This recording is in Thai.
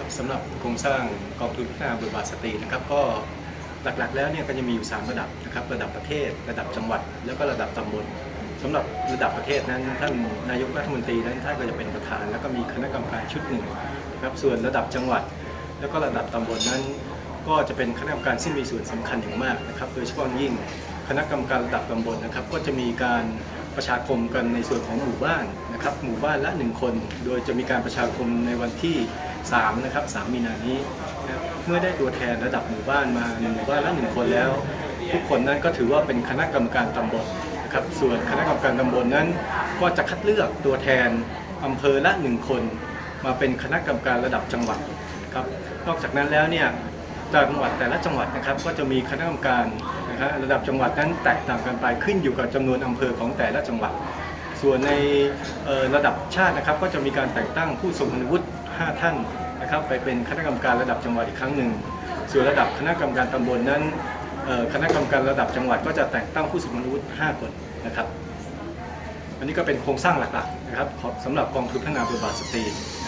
สำหรับโครงสร้างกองทุนพัฒนาบทบาทสตรีนะครับก็หลักๆแล้วเนี่ยก็จะมีอยู่3ระดับนะครับระดับประเทศระดับจังหวัดแล้วก็ระดับตำบลสำหรับระดับประเทศนั้นท่านนายกรัฐมนตรีนั้นท่านก็จะเป็นประธานแล้วก็มีคณะกรรมการชุดหนึ่งนะครับส่วนระดับจังหวัดแล้วก็ระดับตำบลนั้นก็จะเป็นคณะกรรมการที่มีส่วนสำคัญอย่างมากนะครับโดยเฉพาะยิ่งคณะกรรมการระดับตำบลนะครับก็จะมีการประชาคมกันในส่วนของหมู่บ้านนะครับหมู่บ้านละ1คนโดยจะมีการประชาคมในวันที่3นะครับ3มีนานี้นะเมื่อได้ตัวแทนระดับหมู่บ้านมาหมู่บ้านละ1คนแล้วทุกคนนั้นก็ถือว่าเป็นคณะกรรมการตำบลนะครับส่วนคณะกรรมการตำบลนั้นก็จะคัดเลือกตัวแทนอำเภอละ1คนมาเป็นคณะกรรมการระดับจังหวัดครับนอกจากนั้นแล้วเนี่ยจังหวัดแต่ละจังหวัดนะครับก็จะมีคณะกรรมการนะครับระดับจังหวัดนั้นแตกต่างกันไปขึ้นอยู่กับจำนวนอำเภอของแต่ละจังหวัดส่วนในระดับชาตินะครับก็จะมีการแต่งตั้งผู้ทรงคุณวุฒิ5ท่านนะครับไปเป็นคณะกรรมการระดับจังหวัดอีกครั้งหนึ่งส่วนระดับคณะกรรมการตำบลนั้นคณะกรรมการระดับจังหวัดก็จะแต่งตั้งผู้ทรงคุณวุฒิ5คนนะครับอันนี้ก็เป็นโครงสร้างหลักๆนะครับสำหรับกองทุนพัฒนาบทบาทสตรี